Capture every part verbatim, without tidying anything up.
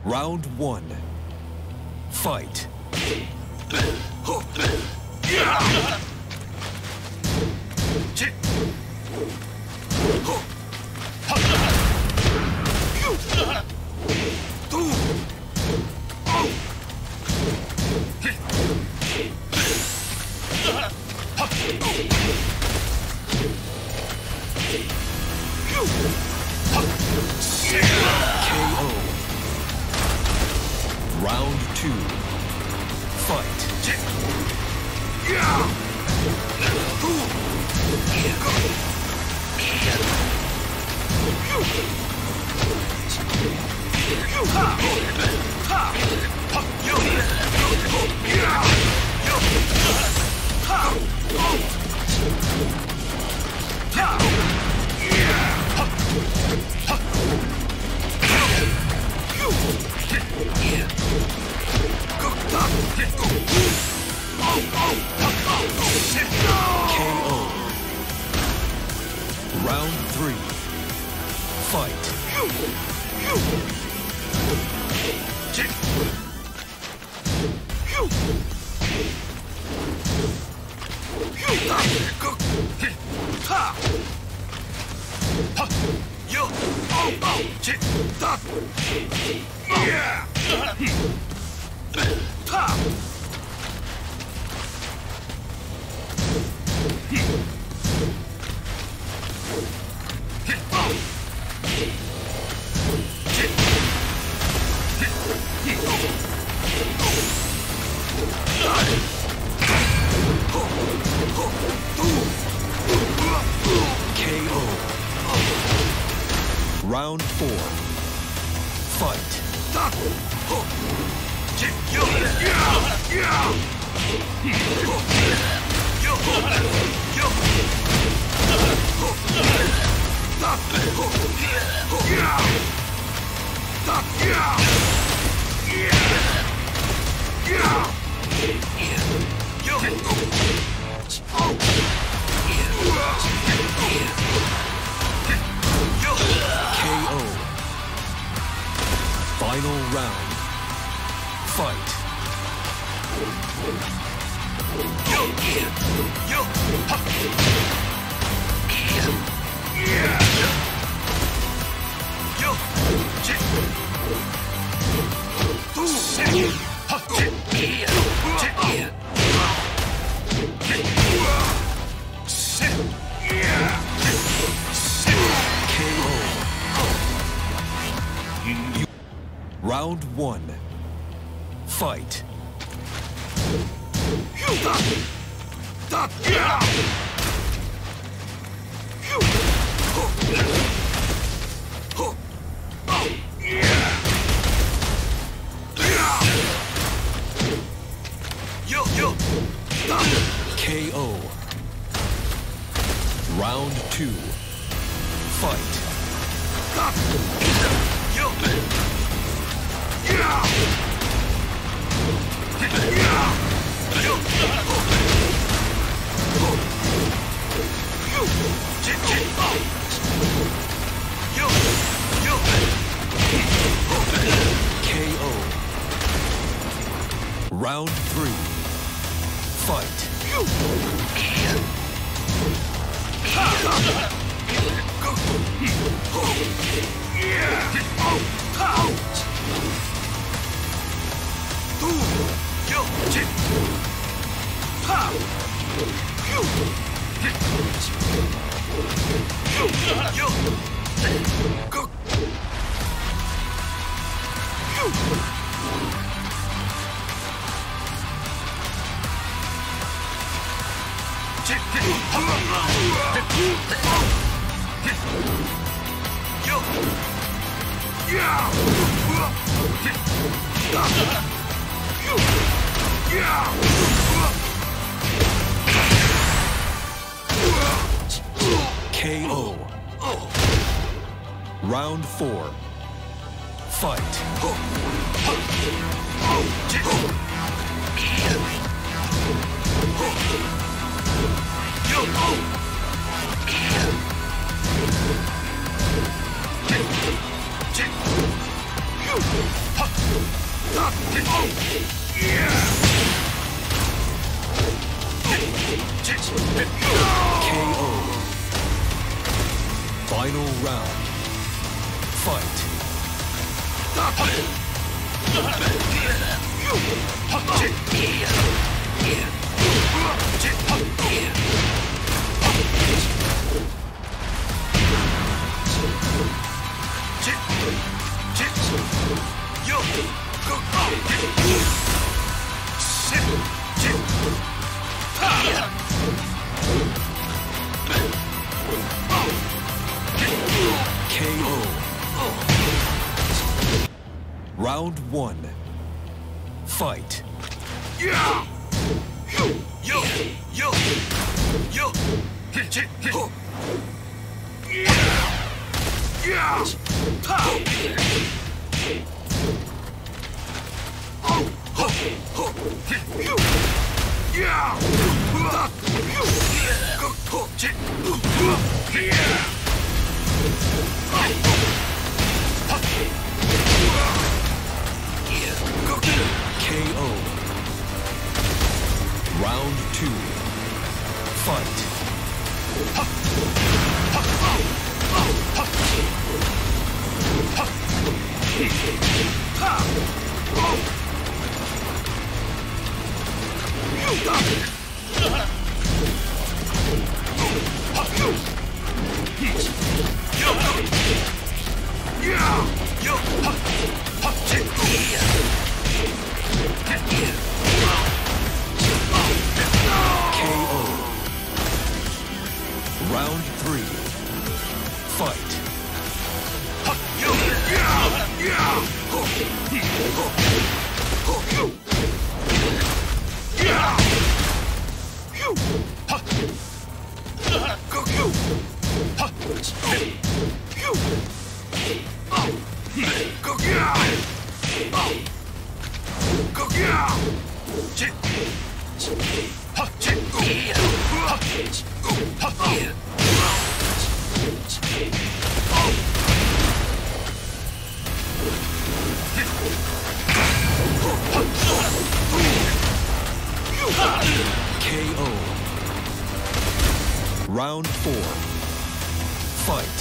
Round one. Fight. K O. Round two. Fight. K O. Round three. Fight. K O. Round four. Fight. K O. Final round. Fight. K O. Round one. Fight. K O. Round two. Fight. K O. Round three. Fight. K O. Round four. Fight. K K O. Final round. Fight. K O. Round one. Fight. Yeah! Yo! Yo! Yo! Yo! Yeah! Yeah! Ha! Oh! Ho! Ho! Yo! Yeah! Yo! Go! Ho! Chit! Yeah! K O. Round two. Fight. K O. Round three. Fight. K O. Round four. Fight.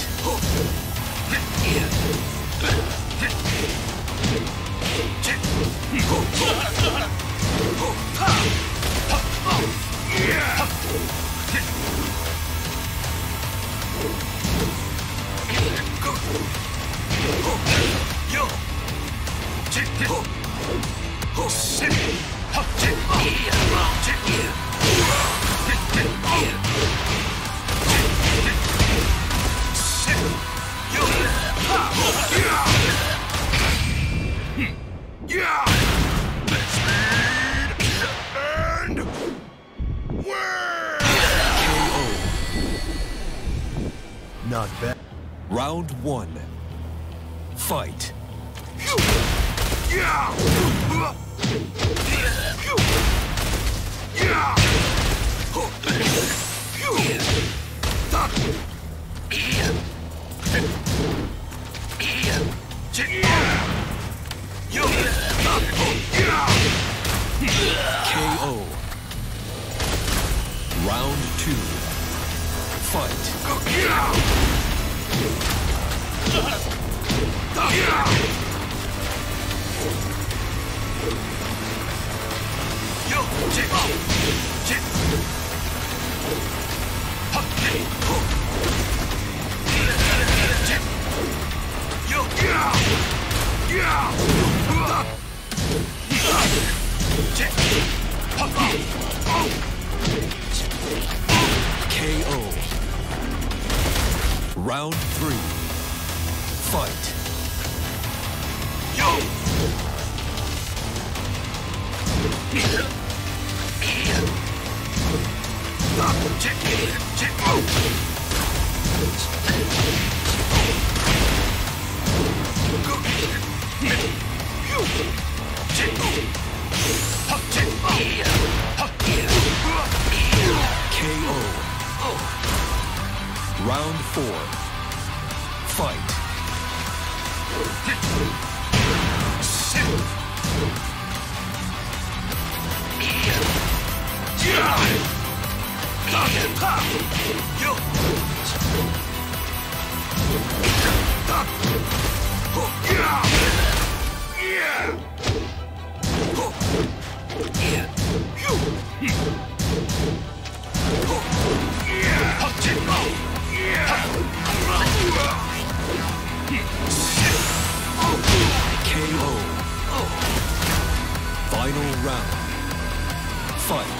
Not bad. Round one. Fight. Yeah! K O. Round two. Fight. K O. Round three. Fight. K O. Round four. Fight. Sit. round. Fight.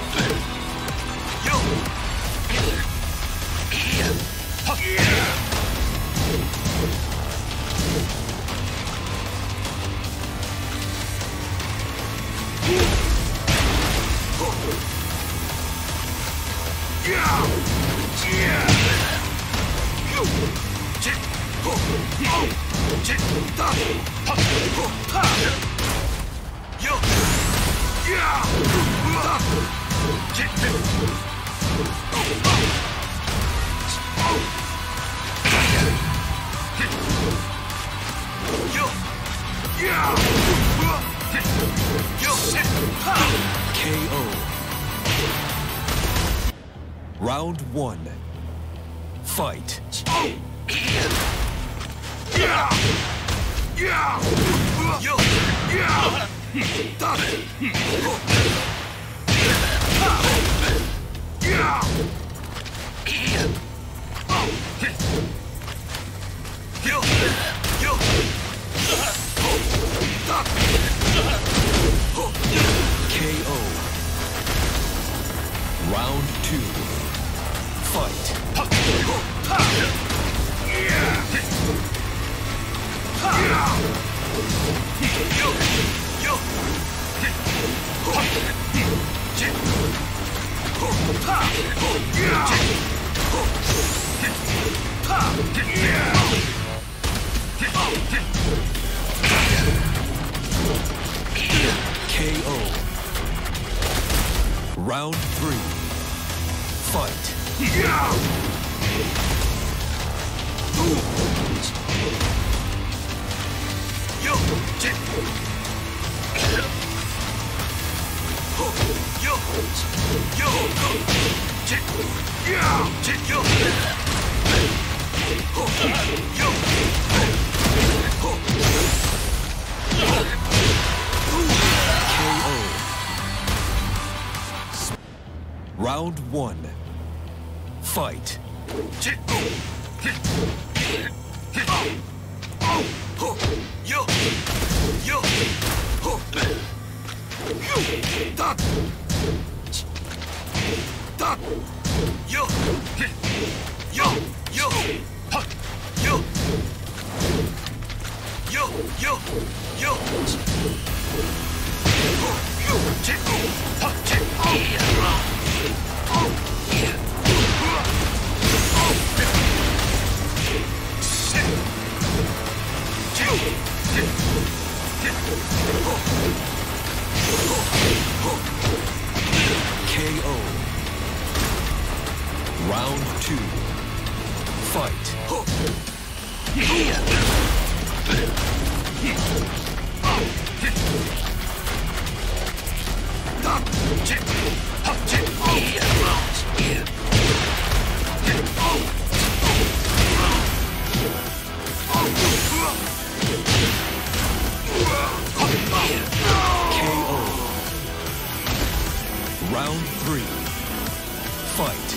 K O. Round one. Fight. K O. Round two. Fight. K O. Round three. Fight. Round one. Fight. K O. Round two. Fight. K O. Round three. Fight.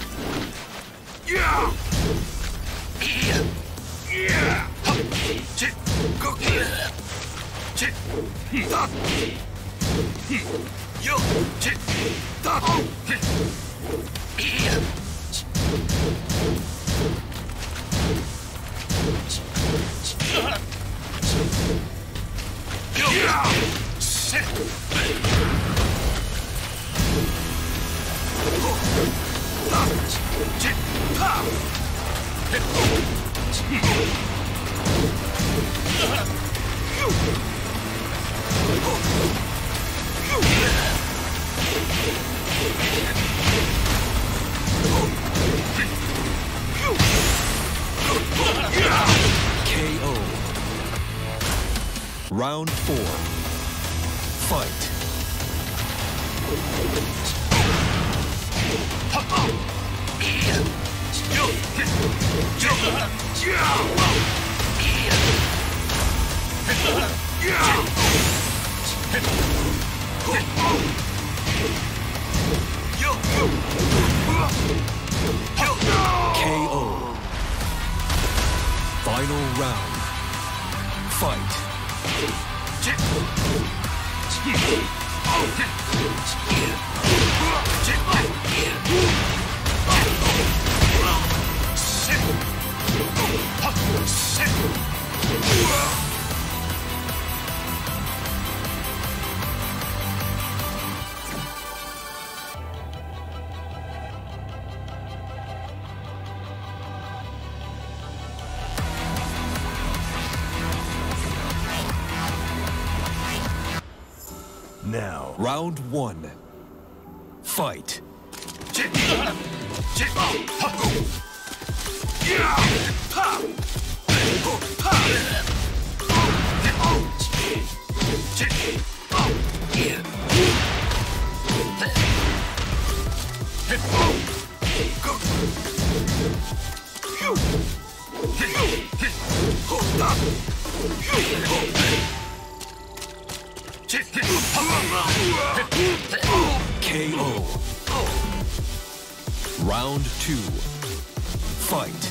K O. Round four. Fight. K O. Final round. Fight. Now, round one. Fight. K O. Round two. Fight.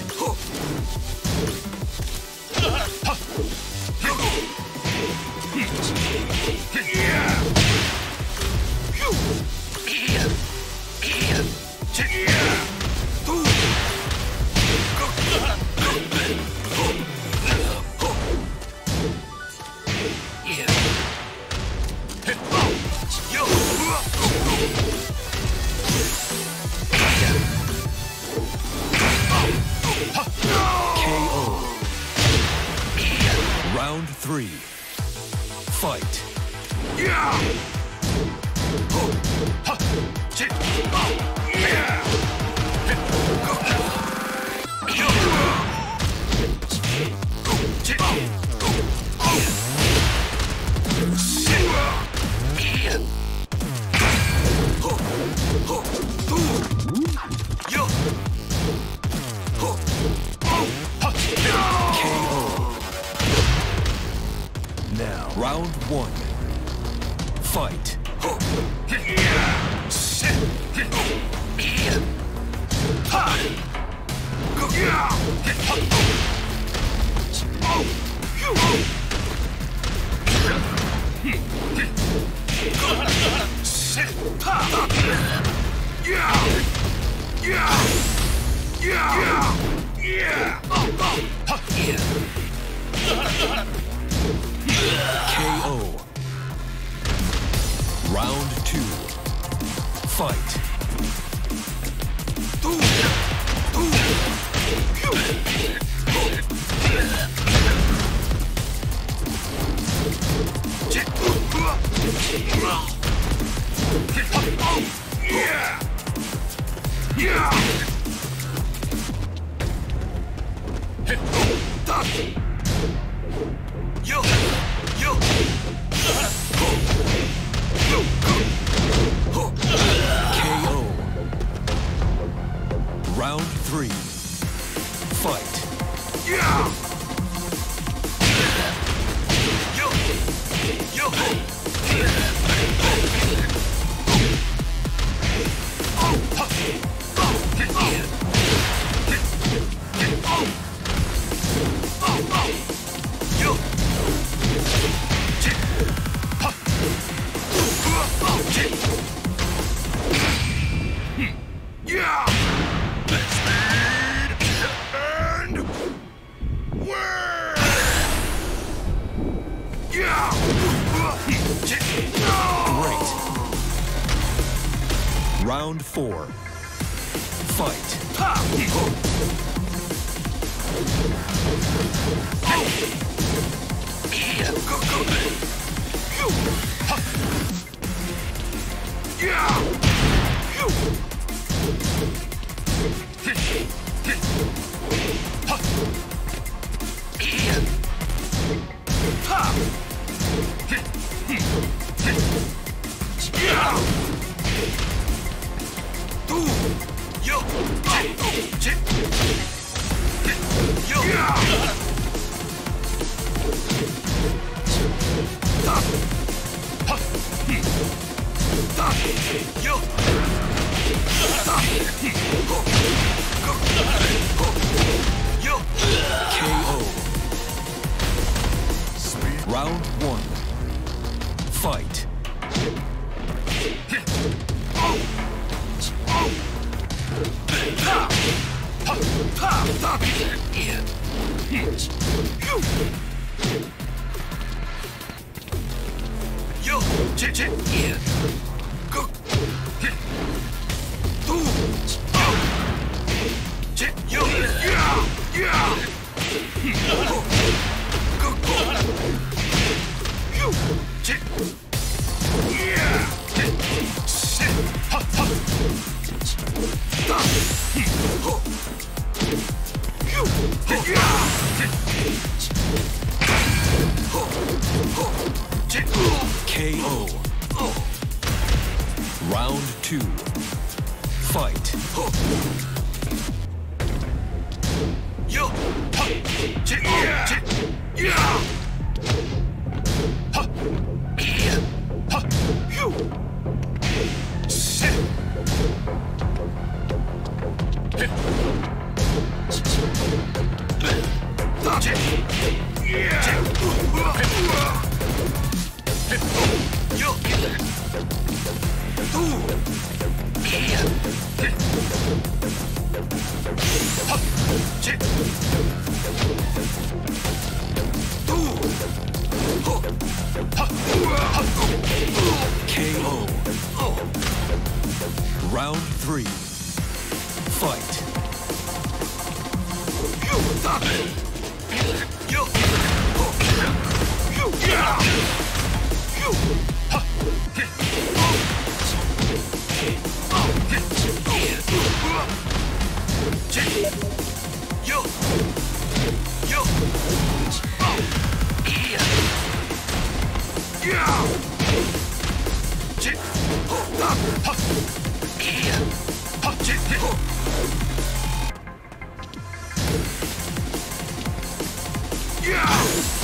Round three. Fight. Now, round one. Fight. K O. Round two. Fight. Yo! Yo! K O. Round three. Fight. Yeah! Yo! Yo! Yeah! And where? Yeah! Great. Round four. Fight. K O. Round one. Fight. Yo, chit chit, yeah. Go. Do. Yo. Chit, yo. Yeah, yeah. Go, go. Yo, chit. Yeah. Sit. Ha, ha. Da. Ho. Yo. Yeah. Ho. Ho. Chit. K O. Round two. Fight. Yo. Ha. Chit. Yeah. Chit. Yeah. Ha. Yeah. Ha. Yo. Sit. Da. Chit. Yeah. Yo. Do. Yeah. Ha. Chit. Do. Ho. Ha. Ha. K O. Oh. Round three. Fight. You. Da. Yo. Ho. You. Yeah. You. Ha. Oh. Oh. Yeah. Chit. Yo. Yo. Oh. Yeah. Yeah. Chit. Ho. Da. Ha. Yeah. Ha. Chit. Ho. Yeah.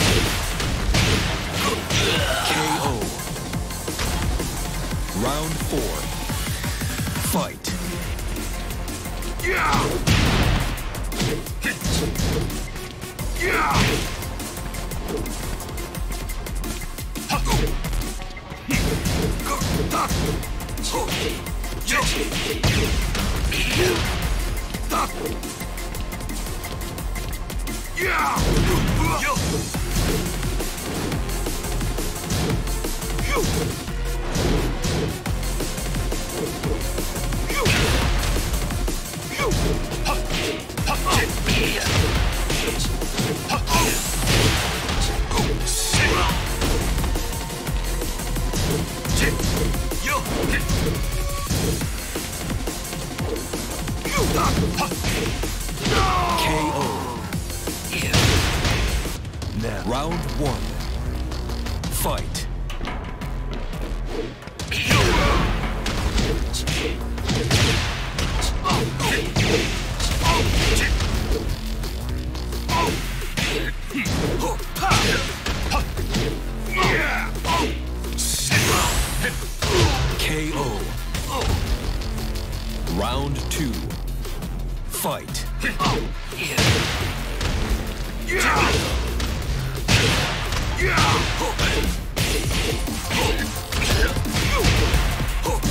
K O. Round four. Fight. Yeah. Yeah. Ha. Go. Go. Da. Ho. Yo. Yeah. Da. Yeah. Yo. Yo. Yo. Yo. Ha. Ha. Yeah. Ha. Oh. Go. Sit. Sit. Yo. Yo. Da. Ha. K O. Yeah. Now. Round one. Fight. Yo. Oh. Oh. Chit. Oh. Oh. Ha. Ha. Yeah. Oh. Sit. K O. Oh. Round two. Fight. Oh. Yeah. Yeah. Yeah. Oh. Oh. Oh.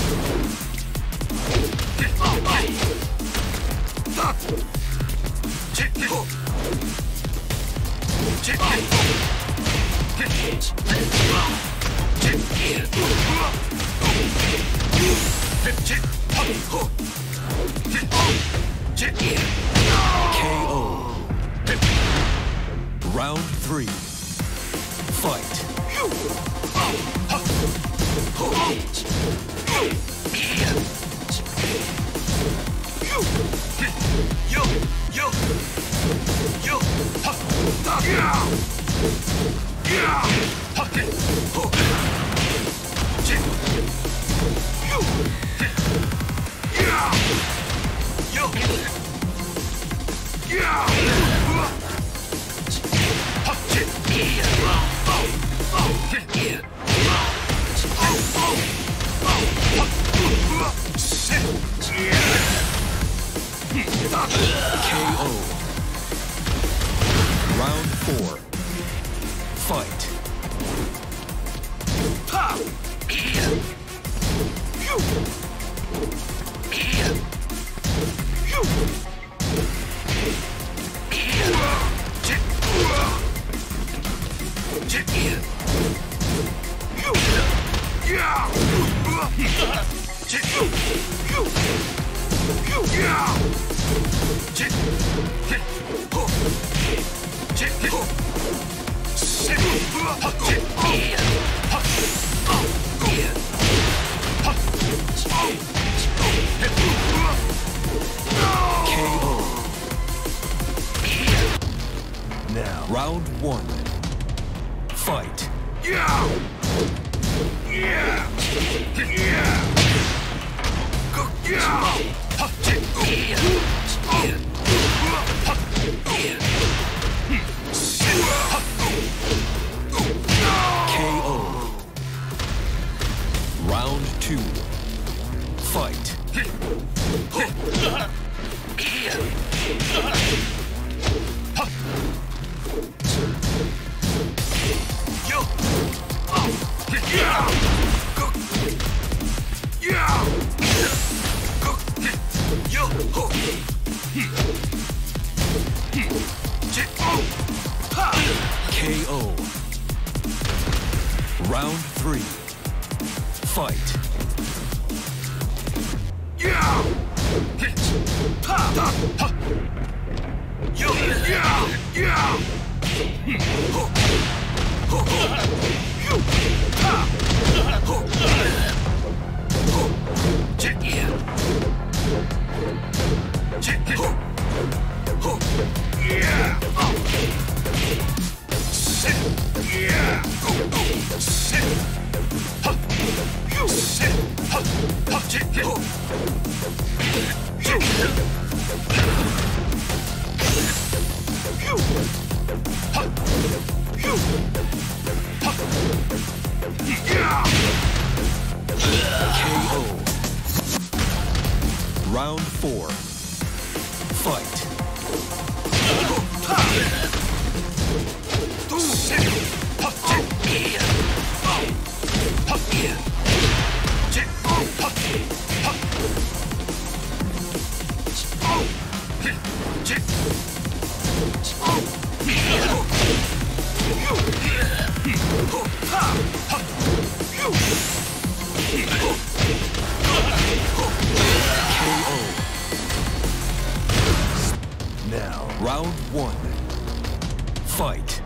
Oh. Da. Chit. Oh. Chit. Chit. Chit. Oh. Chit. K O. Round three. Fight. Yo, yo, yo, ha, da, yeah, yeah, ha, ho, chit, yo, yeah, yo, yeah, ha, chit, yeah, oh, oh, yeah, oh, oh, oh, ha, sit, yeah. K O. Round four. Fight. Now, round one. Fight. K O. Round two. Fight. K O. Round three. Fight. Round four. Fight. Now, round one. Fight.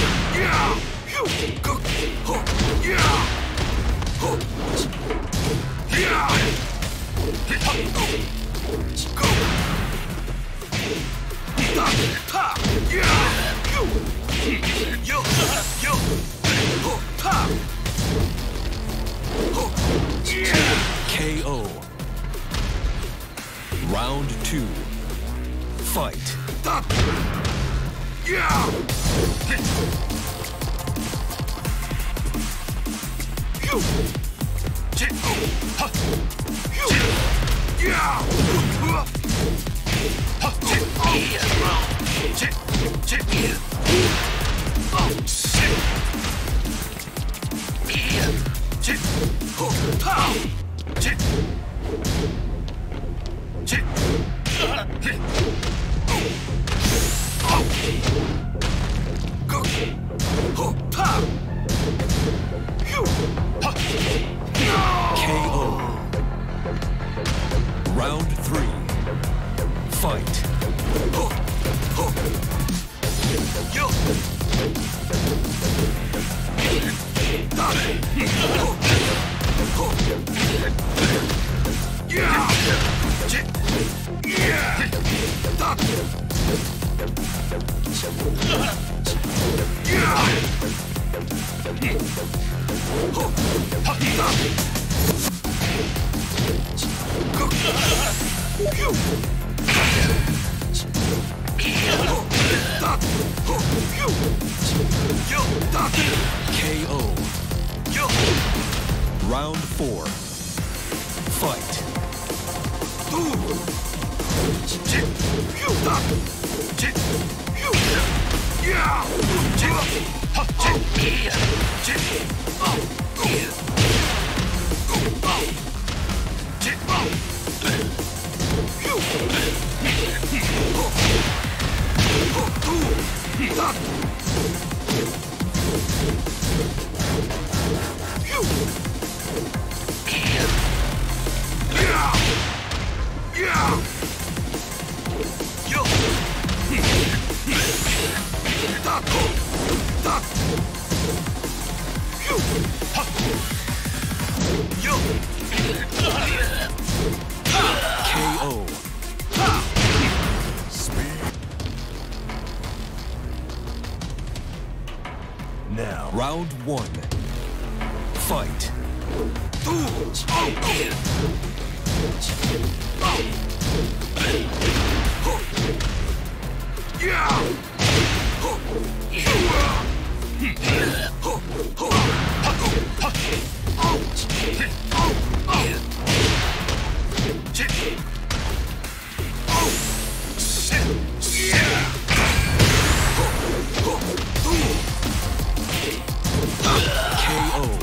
K O. Round two. Fight. K O. Round three. Fight. K O. Round four. Fight. K O. Speed. Now. Round one. Fight. K O.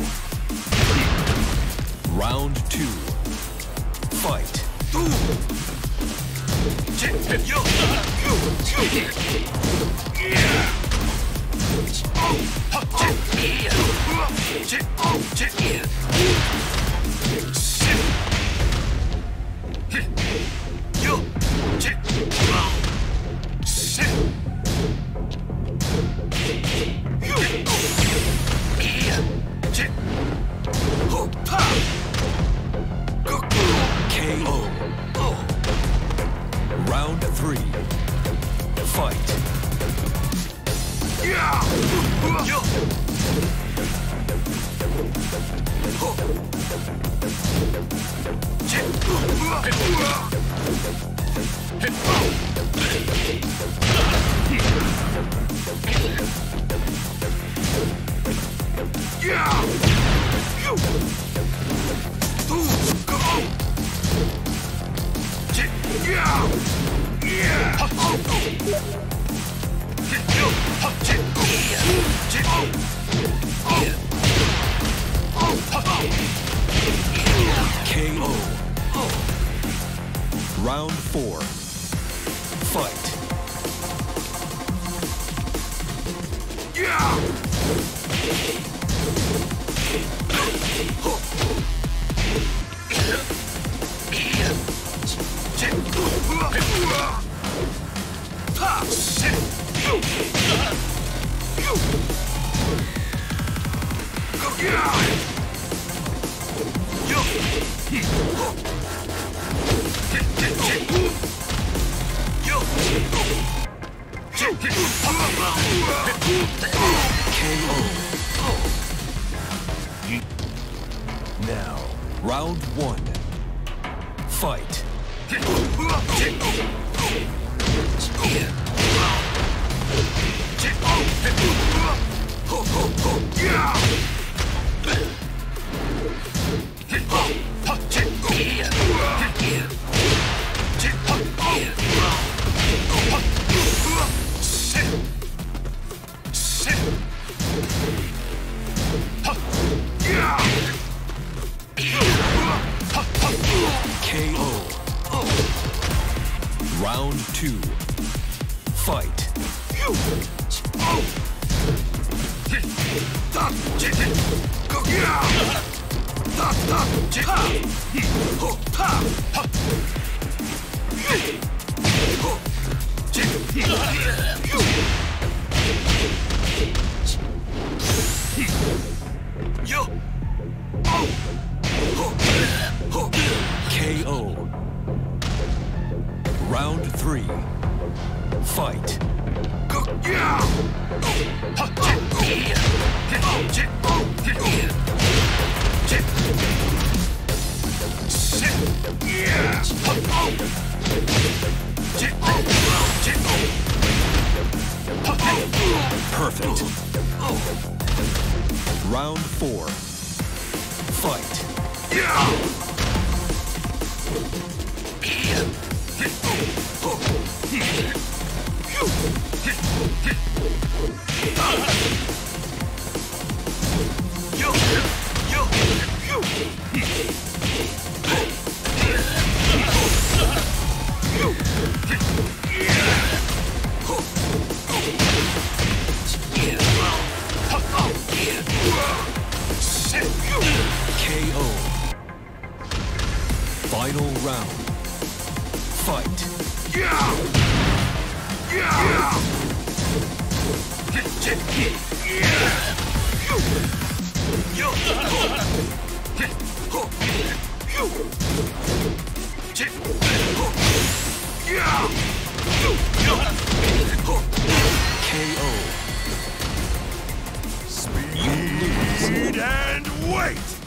Round two. Fight. K O. Round three. Fight. K O. Round four. Fight. K O. Now. Round one. Fight. K O. Round two. Fight. K O. Round three. Fight. Perfect. Round four. Fight. K O. Final round. Fight. K O. Speed and wait!